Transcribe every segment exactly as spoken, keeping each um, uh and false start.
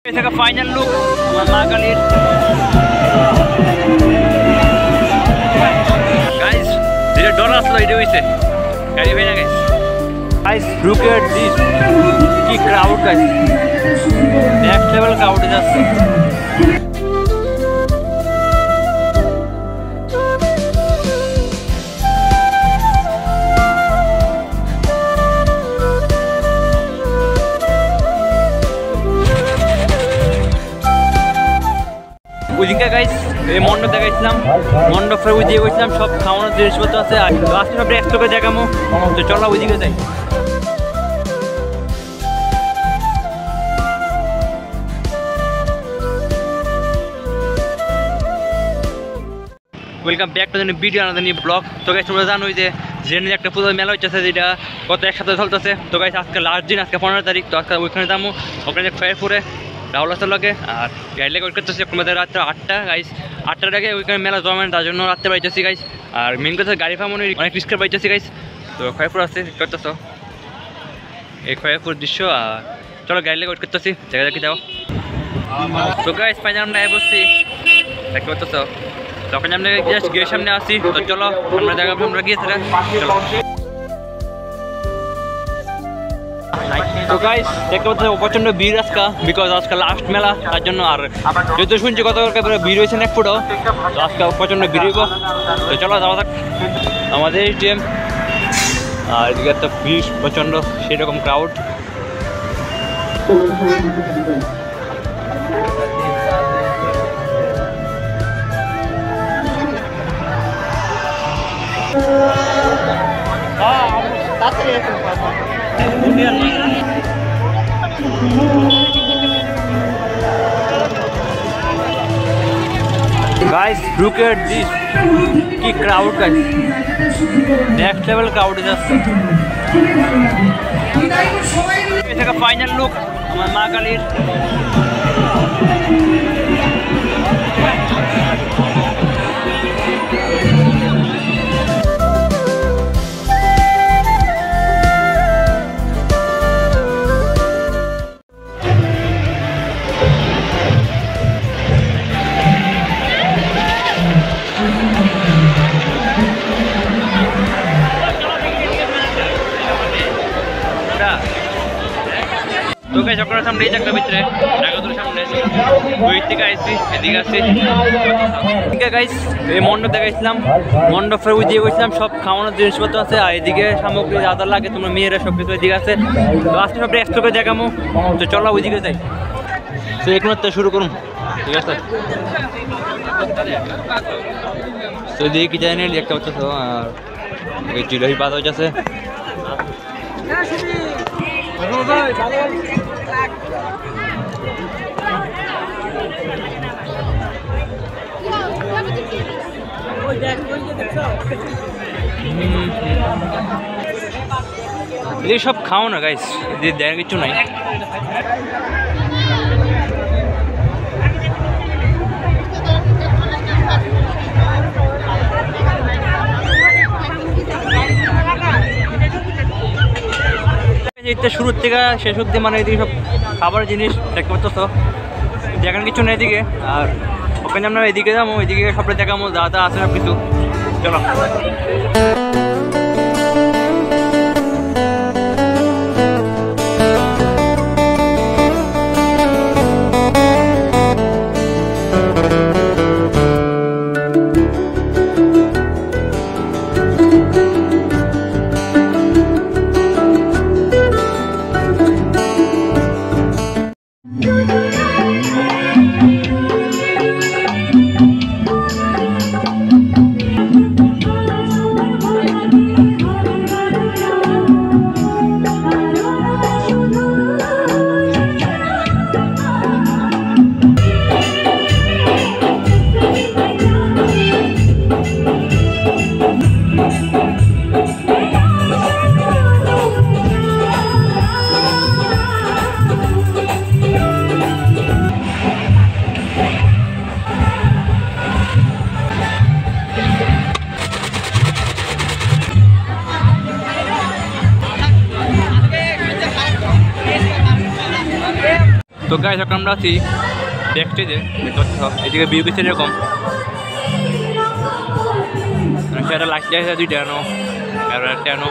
Final look আমার মা কালীর। গাইস যেটা ডর আসলো এটা হয়েছে গাড়ি ভেঙে গেছে। গাইস লুক এট দিস, কি crowd guys, next level crowd যাচ্ছে। ওইদিকে গাইস এই মণ্ডপ দেখাইছিলাম, মণ্ডপের ওই দিয়ে গেছিলাম, সব খাওয়ানোর জিনিসপত্র আছে। আর লাস্টে সব একটু করে দেখামো, তো চলো ওইদিকে যাই। Welcome back to the video another new vlog. তো গাইস তোমরা জানোই যে জেনে একটা পুজোর মেলা হচ্ছে, যেটা গত এক সপ্তাহে চলতেছে। তো গাইস আজকে লাস্ট দিন, আজকে পনেরো তারিখ। তো আজকে ওইখানে যাবো, ওখানে খয়েরপুরে রাহুল আসতে লাগে। আর গাড়ি লেগে ওয়েট করতেছি আমাদের রাত্রে আটটা। গাইস আটটার আগে ওইখানে মেলা জমেন, তার জন্য রাত্রে বাড়িতেছি গাইস। আর মেন কথা গাড়ি ফার্মনে অনেক রিস্কের বাড়িতেছি গাইস। তো খয়েরপুর আসতে করতেছ এই খয়েরপুর দৃশ্য। আর চলো গাড়ি লেগে ওয়েট করতেছি, জায়গা দেখি যাও। তো গাইস ফাইনাল আমরা বসছি দেখতে করতেছ, তখন আমরা জাস্ট গেটের সামনে আসি। তো চলো আমরা জায়গা আমরা গিয়েছিলাম, চলো। তো গাইস দেখতে পাচ্ছি প্রচন্ড ভিড় আজকে, বিকজ আজকে লাস্ট মেলা, তার জন্য। আর যেহেতু শুনছি গতকালকে ভিড় হয়েছে এক ফুটও, তো আজকে প্রচন্ড ভিড় হইব। তো চলো যাওয়া যাক আমাদের টিএম। আর এদিকে তো ভিড় প্রচন্ড, সেরকম crowd. Guys, look at this, কি crowd guys, next level crowd যাচ্ছে। এটা ফাইনাল লুক আমার মা কালীর। তো গাইস আপনারা সামনে এই জায়গাটার ভিতরে ঢাকার সামনে ওই থেকে আইছি, এদিকে আসছি। ঠিক আছে গাইস এই মণ্ডপ দেখাইছিলাম, মণ্ডপের ওই দিয়ে গেছিলাম, সব খাওয়ানোর জিনিসপত্র আছে। আর এদিকে সামগ্রী যা যা লাগে তোমরা মেয়েরা সব কিছু এদিকে আছে। তো আজকে সব একটু করে দেখামো, তো চলো ওইদিকে যাই। তো এখন তো শুরু করুন, ঠিক আছে। তো এদিকে কি জানি একটা হচ্ছে, তো আর জিলাপি বাদ হয়ে যাচ্ছে। এই সব খাও না গাইস, দেখার কিছু নাই। শুরুর থেকে শেষ অব্দি মানে এদিকে সব খাবার জিনিস দেখতে পাচ্ছ, তো দেখার কিছু নেই এদিকে। আর ওখানে আমরা এদিকে যাবো, এদিকে সবটা দেখাবো যা যা আছে সব কিছু, চলো। গাইস এখন আমরা আছি ব্যাকস্টেজে, এদিকে ভিউ পিছনে এরকম সেটা লাইট আছে দুইটা আনো আর একটা আনো।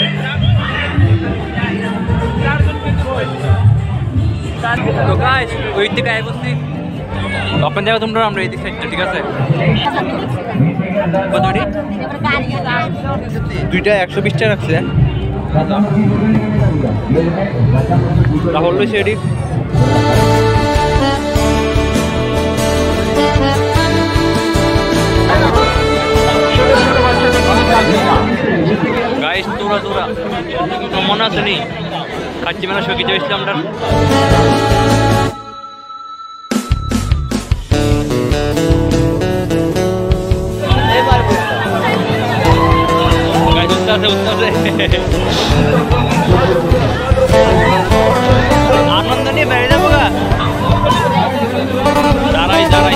তো গাইস ওই দিকে আই বসছি, ওখান যাবে তোমরা, আমরা এই দিক সাইডটা, ঠিক আছে? কতটি? দুইটা একশো বিশ টাকা রাখছে। রাহুল সেটি গাইস তোরা তোরা মনে আছে নি কাচ্চি মেলা শোকি যাইছিলাম আমরা। আনন্দ নিয়ে বেড়ে যাবো গা, দাঁড়াই দাঁড়াই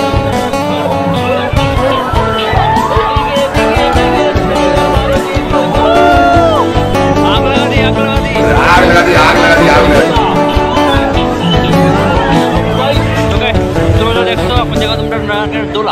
তোমরা দেখছো এখন জায়গা তোমরা দোলা।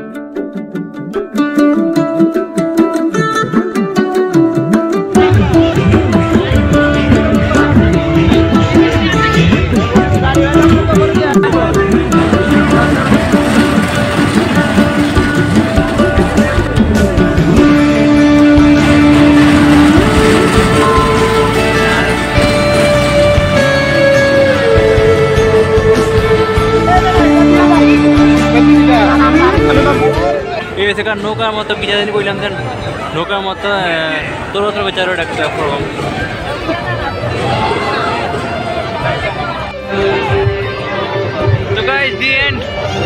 সেখানে নৌকার মতো কি জানি বললাম দেন, নৌকার মতো তোর তোর বেচারো একটা প্রবলেম। তো গাইস দি এন্ড।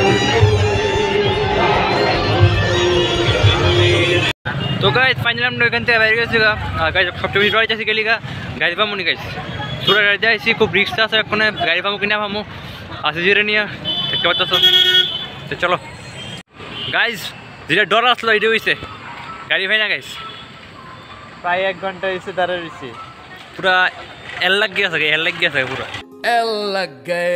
তো গাইস ফাইনালি আমরা এখান থেকে বাইরে গেছি গা, গাইস সবচেয়ে বেশি ডরাই যাচ্ছি গেলি গা গাড়ি পাবো নি গাইস, তোরা গাড়ি যাইছি খুব রিক্স আছে, এখন গাড়ি পাবো কিনা পাবো আসে জিরে নিয়ে দেখতে পাচ্ছ। তো চলো গাইস, যেটা ডর আসলো এটা হয়েছে গাড়ি ভাই না গাইস, প্রায় এক ঘন্টা হয়েছে দাঁড়া রয়েছে, পুরা এল লাগ গিয়ে থাকে, এল লাগ গিয়ে থাকে পুরা এল লাগ গায়ে।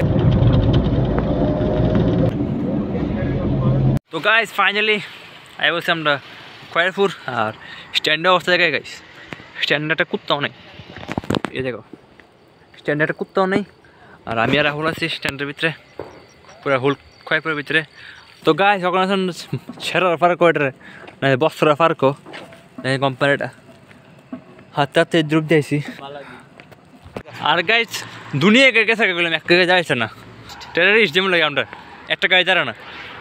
তো গাইস ফাইনালি আই বলছি আমরা খয়েরপুর, আর স্ট্যান্ডের অবস্থা দেখায় গাইস, স্ট্যান্ডে একটা কুত্তাও নেই, এই দেখো স্ট্যান্ডে একটা কুত্তাও নেই, আর আমি আর রাহুল আছি স্ট্যান্ডের ভিতরে, পুরা হুল খয়েরপুরের ভিতরে। তো গাইস ওখানে আছেন সেরার ফার্কো, এটারে না বস্ত্র ফার্কো কোম্পানিটা, হাতে হাতে দ্রুপ দিয়েছি। আর গাইস দুনিয়া গেছে গেলাম, এক জায়গায় যাইছে না, টেরারিস্ট যেমন লাগে আমরা, একটা গাড়ি দাঁড়া না।